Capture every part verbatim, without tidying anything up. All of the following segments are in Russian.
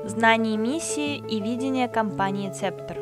знание миссии и видение компании Цептор.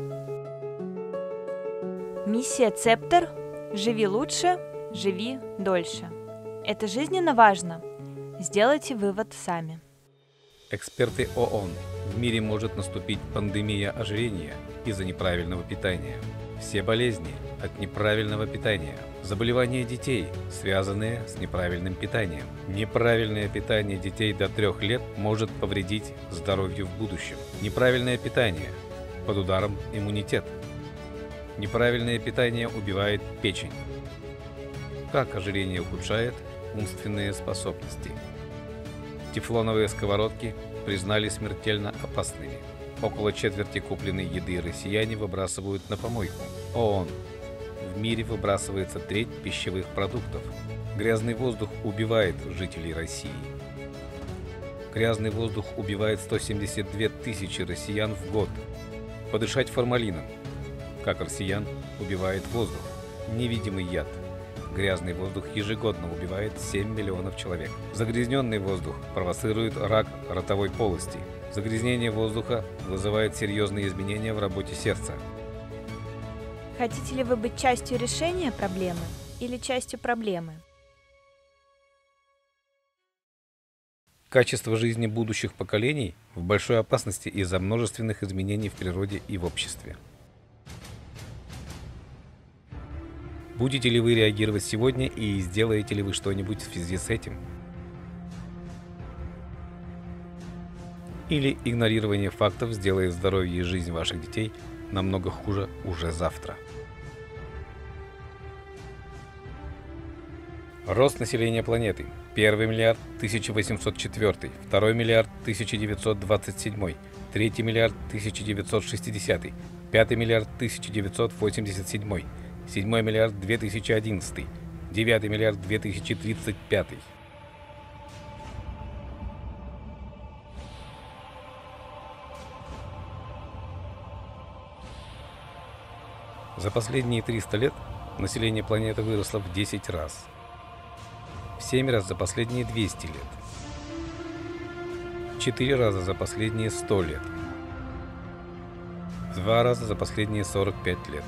Миссия Цептор – живи лучше, живи дольше. Это жизненно важно. Сделайте вывод сами. Эксперты ООН. В мире может наступить пандемия ожирения из-за неправильного питания. Все болезни от неправильного питания. Заболевания детей, связанные с неправильным питанием. Неправильное питание детей до трех лет может повредить здоровью в будущем. Неправильное питание. Под ударом иммунитет. Неправильное питание убивает печень. Как ожирение ухудшает умственные способности. Тефлоновые сковородки признали смертельно опасными. Около четверти купленной еды россияне выбрасывают на помойку. ООН. В мире выбрасывается треть пищевых продуктов. Грязный воздух убивает жителей России. Грязный воздух убивает сто семьдесят две тысячи россиян в год. Подышать формалином. Как россиян убивает воздух. Невидимый яд. Грязный воздух ежегодно убивает семь миллионов человек. Загрязненный воздух провоцирует рак ротовой полости. Загрязнение воздуха вызывает серьезные изменения в работе сердца. Хотите ли вы быть частью решения проблемы или частью проблемы? Качество жизни будущих поколений в большой опасности из-за множественных изменений в природе и в обществе. Будете ли вы реагировать сегодня и сделаете ли вы что-нибудь в связи с этим? Или игнорирование фактов сделает здоровье и жизнь ваших детей намного хуже уже завтра. Рост населения планеты. Первый миллиард тысяча восемьсот четвёртый, второй миллиард тысяча девятьсот двадцать седьмой, третий миллиард тысяча девятьсот шестидесятый, пятый миллиард тысяча девятьсот восемьдесят седьмой, седьмой миллиард две тысячи одиннадцатый, девятый миллиард две тысячи тридцать пятый. За последние триста лет население планеты выросло в десять раз. В семь раз за последние двести лет. В четыре раза за последние сто лет. В два раза за последние сорок пять лет.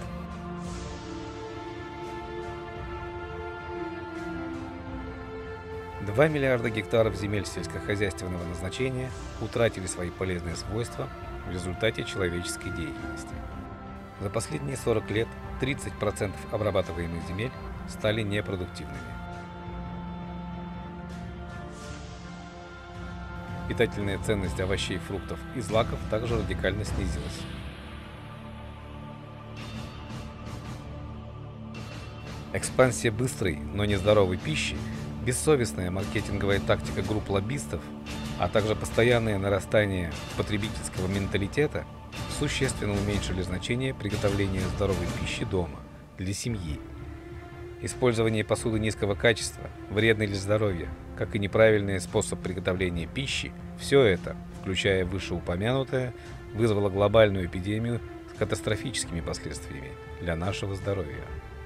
два миллиарда гектаров земель сельскохозяйственного назначения утратили свои полезные свойства в результате человеческой деятельности. За последние сорок лет тридцать процентов обрабатываемых земель стали непродуктивными. Питательная ценность овощей, фруктов и злаков также радикально снизилась. Экспансия быстрой, но нездоровой пищи, бессовестная маркетинговая тактика групп лоббистов, а также постоянное нарастание потребительского менталитета существенно уменьшили значение приготовления здоровой пищи дома, для семьи. Использование посуды низкого качества, вредный для здоровья, как и неправильный способ приготовления пищи, все это, включая вышеупомянутое, вызвало глобальную эпидемию с катастрофическими последствиями для нашего здоровья.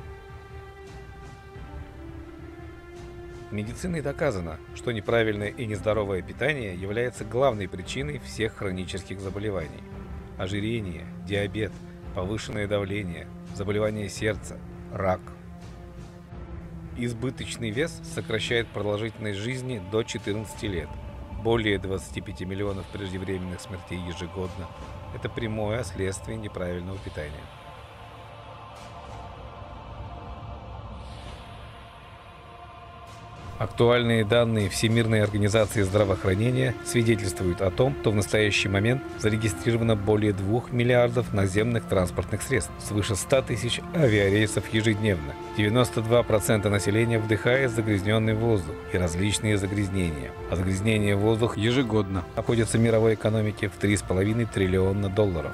Медициной доказано, что неправильное и нездоровое питание является главной причиной всех хронических заболеваний. Ожирение, диабет, повышенное давление, заболевания сердца, рак. Избыточный вес сокращает продолжительность жизни до четырнадцати лет. Более двадцати пяти миллионов преждевременных смертей ежегодно – это прямое следствие неправильного питания. Актуальные данные Всемирной организации здравоохранения свидетельствуют о том, что в настоящий момент зарегистрировано более двух миллиардов наземных транспортных средств, свыше ста тысяч авиарейсов ежедневно. девяносто два процента населения вдыхает загрязненный воздух и различные загрязнения. А загрязнение воздуха ежегодно обходится мировой экономике в три с половиной триллиона долларов.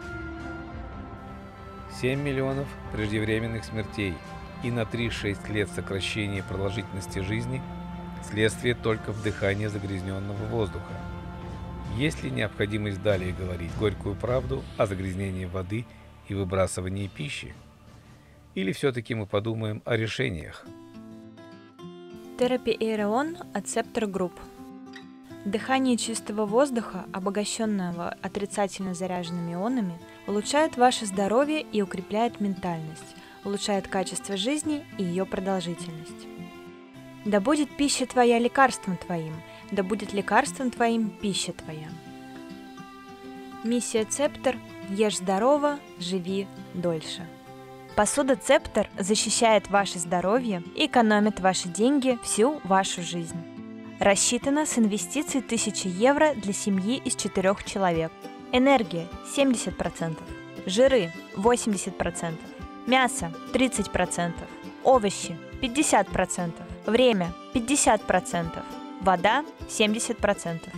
семь миллионов преждевременных смертей и на три-шесть лет сокращения продолжительности жизни следствие только вдыхания загрязненного воздуха. Есть ли необходимость далее говорить горькую правду о загрязнении воды и выбрасывании пищи? Или все-таки мы подумаем о решениях? Терапи Эйреон от Цептор Групп. Дыхание чистого воздуха, обогащенного отрицательно заряженными ионами, улучшает ваше здоровье и укрепляет ментальность, улучшает качество жизни и ее продолжительность. Да будет пища твоя лекарством твоим, да будет лекарством твоим пища твоя. Миссия Цептер – ешь здорово, живи дольше. Посуда Цептер защищает ваше здоровье и экономит ваши деньги всю вашу жизнь. Рассчитана с инвестицией тысячи евро для семьи из четырех человек. Энергия – семьдесят процентов, жиры – восемьдесят процентов, мясо – тридцать процентов, овощи – пятьдесят процентов, время – пятьдесят процентов, вода – семьдесят процентов.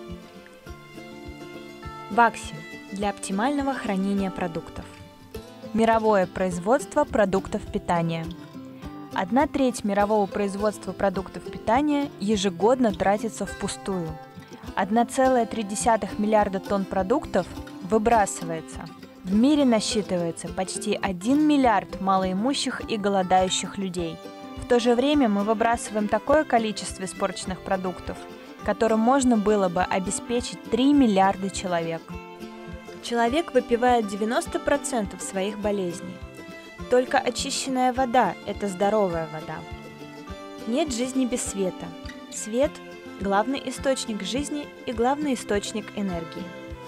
Бакси для оптимального хранения продуктов. Мировое производство продуктов питания. Одна треть мирового производства продуктов питания ежегодно тратится впустую. одна целая три десятых миллиарда тонн продуктов выбрасывается. В мире насчитывается почти один миллиард малоимущих и голодающих людей. В то же время мы выбрасываем такое количество испорченных продуктов, которым можно было бы обеспечить три миллиарда человек. Человек выпивает девяносто процентов своих болезней. Только очищенная вода – это здоровая вода. Нет жизни без света. Свет – главный источник жизни и главный источник энергии.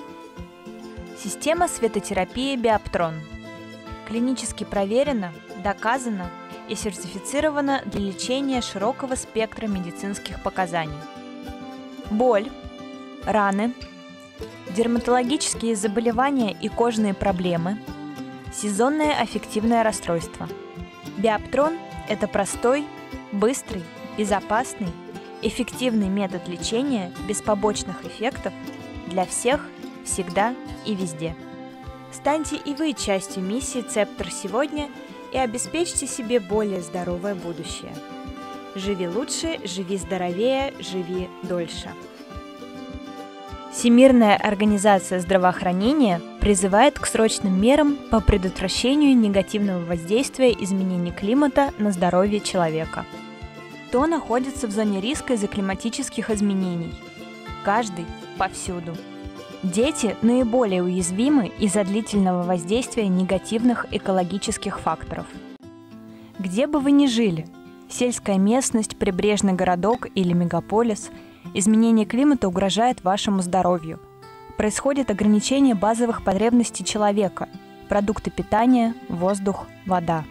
Система светотерапии Биоптрон. Клинически проверена, доказана и сертифицирована для лечения широкого спектра медицинских показаний. Боль, раны, дерматологические заболевания и кожные проблемы, сезонное аффективное расстройство. Биоптрон – это простой, быстрый, безопасный, эффективный метод лечения без побочных эффектов для всех, всегда и везде. Станьте и вы частью миссии Цептер сегодня и обеспечьте себе более здоровое будущее. Живи лучше, живи здоровее, живи дольше. Всемирная организация здравоохранения призывает к срочным мерам по предотвращению негативного воздействия изменений климата на здоровье человека. Кто находится в зоне риска из-за климатических изменений? Каждый, повсюду. Дети наиболее уязвимы из-за длительного воздействия негативных экологических факторов. Где бы вы ни жили, сельская местность, прибрежный городок или мегаполис, изменение климата угрожает вашему здоровью. Происходит ограничение базовых потребностей человека – продукты питания, воздух, вода.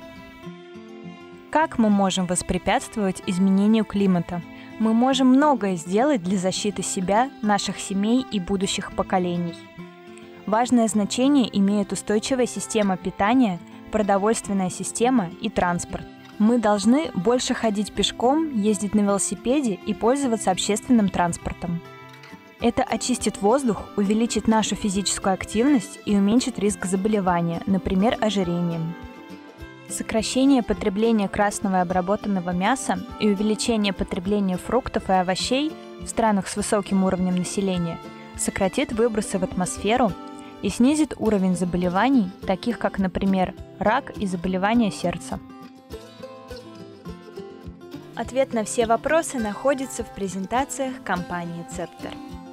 Как мы можем воспрепятствовать изменению климата? Мы можем многое сделать для защиты себя, наших семей и будущих поколений. Важное значение имеет устойчивая система питания, продовольственная система и транспорт. Мы должны больше ходить пешком, ездить на велосипеде и пользоваться общественным транспортом. Это очистит воздух, увеличит нашу физическую активность и уменьшит риск заболевания, например, ожирением. Сокращение потребления красного и обработанного мяса и увеличение потребления фруктов и овощей в странах с высоким уровнем населения сократит выбросы в атмосферу и снизит уровень заболеваний, таких как, например, рак и заболевания сердца. Ответ на все вопросы находится в презентациях компании Цептер.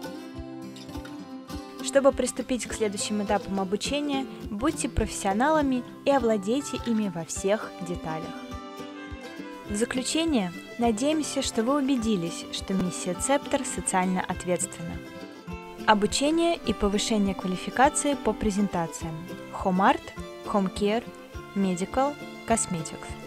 Чтобы приступить к следующим этапам обучения, будьте профессионалами и овладейте ими во всех деталях. В заключение, надеемся, что вы убедились, что миссия Цептер социально ответственна. Обучение и повышение квалификации по презентациям Home Art, Home Care, Medical, Cosmetics.